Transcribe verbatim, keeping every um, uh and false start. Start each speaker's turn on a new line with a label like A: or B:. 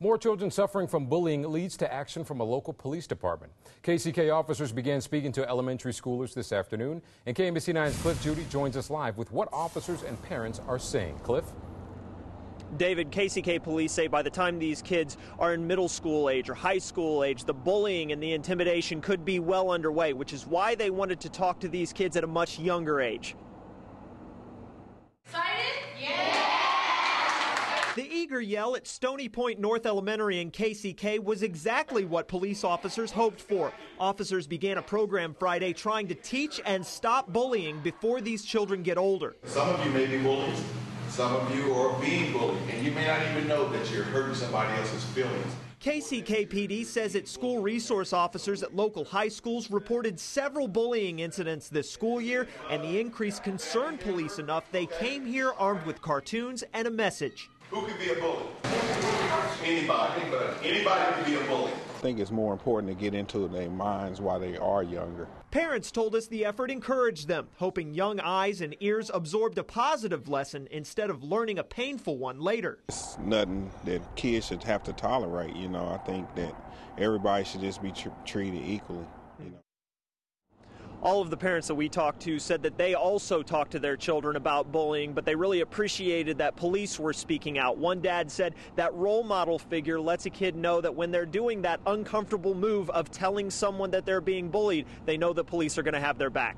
A: More children suffering from bullying leads to action from a local police department. K C K officers began speaking to elementary schoolers this afternoon, and K M B C nine's Cliff Judy joins us live with what officers and parents are saying. Cliff?
B: David, K C K police say by the time these kids are in middle school age or high school age, the bullying and the intimidation could be well underway, which is why they wanted to talk to these kids at a much younger age.
C: Excited? Yeah!
B: The eager yell at Stony Point North Elementary in K C K was exactly what police officers hoped for. Officers began a program Friday trying to teach and stop bullying before these children get older.
D: Some of you may be bullies. Some of you are being bullied, and you may not even know that you're hurting somebody else's feelings.
B: K C K P D says its school resource officers at local high schools reported several bullying incidents this school year, and the increase concerned police enough they came here armed with cartoons and a message.
D: Who could be a bully? Anybody. Anybody can be a bully.
E: I think it's more important to get into their minds while they are younger.
B: Parents told us the effort encouraged them, hoping young eyes and ears absorbed a positive lesson instead of learning a painful one later.
E: It's nothing that kids should have to tolerate, you know. I think that everybody should just be tr- treated equally, you know.
B: All of the parents that we talked to said that they also talked to their children about bullying, but they really appreciated that police were speaking out. One dad said that role model figure lets a kid know that when they're doing that uncomfortable move of telling someone that they're being bullied, they know the police are going to have their back.